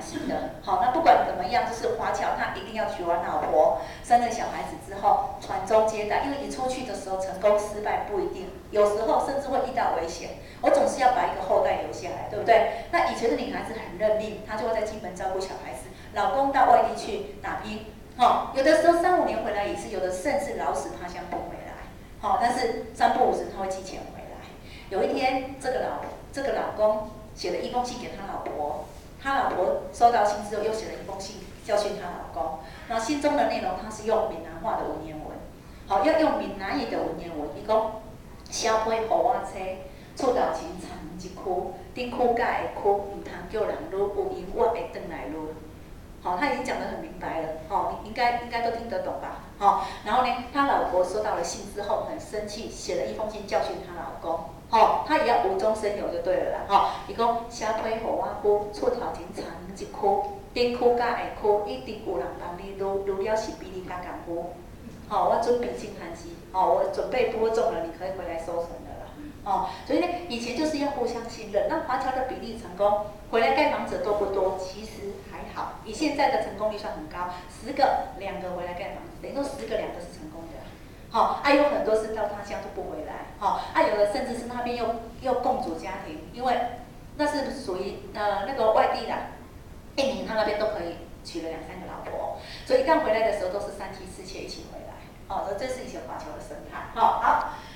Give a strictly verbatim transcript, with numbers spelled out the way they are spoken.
心的。好，那不管怎么样，就是华侨他一定要娶完老婆，生了小孩子之后传宗接代，因为你出去的时候成功失败不一定，有时候甚至会遇到危险。我总是要把一个后代留下来，对不对？那以前的女孩子很认命，她就会在金门照顾小孩子，老公到外地去打拼，哦，有的时候三五年回来一次，有的甚至老死他乡不回来，好、哦，但是三不五时他会寄钱回来。有一天，这个老这个老公写了一封信给他老婆，他老婆收到信之后又写了一封信教训他老公，然后信中的内容他是用闽南话的文言文，好、哦，要用闽南语的文言文，伊讲小妹互我车。厝头前田一区，顶区甲下区，唔通叫人愈，有闲我会转来愈。好、哦，他已经讲得很明白了，哦，你应该应该都听得懂吧？哦，然后呢，他老婆收到了信之后很生气，写了一封信教训他老公，哦，他也要无中生有就对了啦，哦，伊讲小腿互我扶，厝头前田一区，顶区甲下区，一定有人帮你愈，愈了是比你较功夫。好、哦，我准备金盘机，哦，我准备播种了，你可以回来收成了啦。哦，所以呢，以前就是要互相信任。那华侨的比例成功，回来盖房子多不多？其实还好，以现在的成功率算很高，十个两个回来盖房子，等于说十个两个是成功的。好、哦，啊有很多是到他乡就不回来，好、哦，啊有的甚至是那边又又共组家庭，因为那是属于呃那个外地的，印尼他那边都可以娶了两三个老婆，所以刚回来的时候都是三妻四妾一起回来。哦，这是以前华侨的生态。好、哦，好。